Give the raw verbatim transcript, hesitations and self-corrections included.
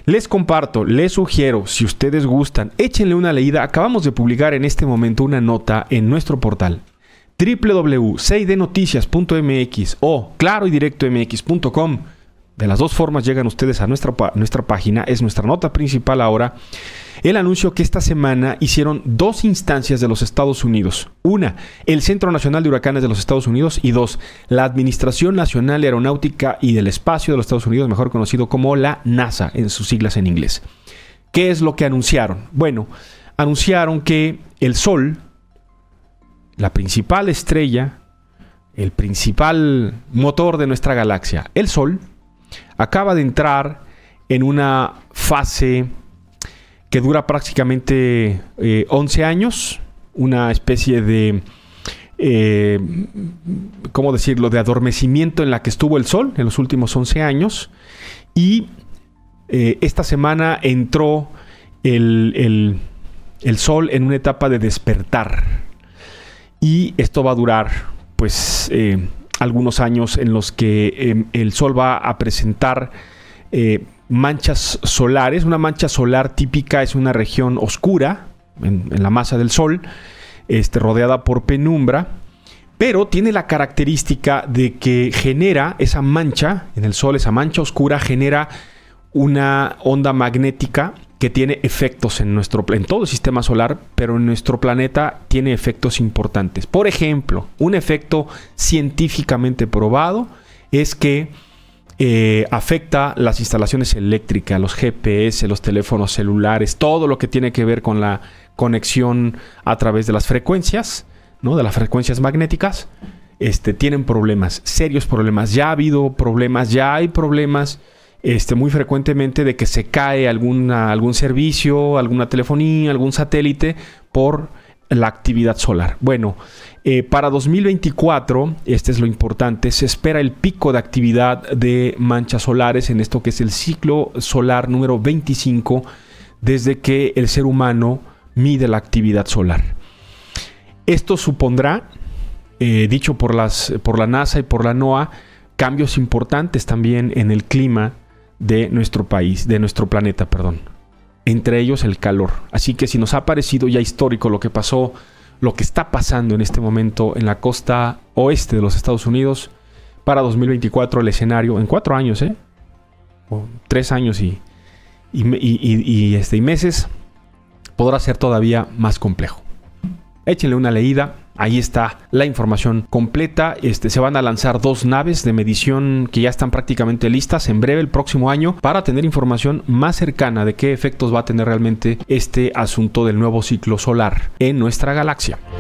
Les comparto, les sugiero, si ustedes gustan, échenle una leída. Acabamos de publicar en este momento una nota en nuestro portal doble u doble u doble u punto seis d noticias punto m x o claro y directo m x punto com. De las dos formas llegan ustedes a nuestra, nuestra página. Es nuestra nota principal ahora. El anuncio que esta semana hicieron dos instancias de los Estados Unidos. Una, el Centro Nacional de Huracanes de los Estados Unidos. Y dos, la Administración Nacional de Aeronáutica y del Espacio de los Estados Unidos, mejor conocido como la NASA, en sus siglas en inglés. ¿Qué es lo que anunciaron? Bueno, anunciaron que el Sol, la principal estrella, el principal motor de nuestra galaxia, el Sol, acaba de entrar en una fase que dura prácticamente eh, once años, una especie de, eh, ¿cómo decirlo?, de adormecimiento en la que estuvo el Sol en los últimos once años. Y eh, esta semana entró el, el, el Sol en una etapa de despertar. Y esto va a durar, pues, eh, algunos años en los que eh, el Sol va a presentar eh, manchas solares. Una mancha solar típica es una región oscura en, en la masa del Sol, este, rodeada por penumbra, pero tiene la característica de que genera esa mancha en el Sol, esa mancha oscura genera una onda magnética que tiene efectos en nuestro en todo el sistema solar, pero en nuestro planeta tiene efectos importantes. Por ejemplo, un efecto científicamente probado es que eh, afecta las instalaciones eléctricas, los G P S, los teléfonos celulares, todo lo que tiene que ver con la conexión a través de las frecuencias, ¿no? De las frecuencias magnéticas, este, tienen problemas, serios problemas. Ya ha habido problemas, ya hay problemas. Este, muy frecuentemente de que se cae alguna, algún servicio, alguna telefonía, algún satélite por la actividad solar. Bueno, eh, para dos mil veinticuatro, este es lo importante, se espera el pico de actividad de manchas solares en esto que es el ciclo solar número veinticinco, desde que el ser humano mide la actividad solar. Esto supondrá, eh, dicho por, las, por la NASA y por la NOAA, cambios importantes también en el clima de nuestro país, de nuestro planeta, perdón. Entre ellos el calor. Así que si nos ha parecido ya histórico lo que pasó, lo que está pasando en este momento en la costa oeste de los Estados Unidos, para dos mil veinticuatro el escenario, en cuatro años, ¿eh? O tres años y, y, y, y, y, este, y meses, podrá ser todavía más complejo. Échenle una leída. Ahí está la información completa. Este, se van a lanzar dos naves de medición que ya están prácticamente listas en breve, el próximo año, para tener información más cercana de qué efectos va a tener realmente este asunto del nuevo ciclo solar en nuestra galaxia.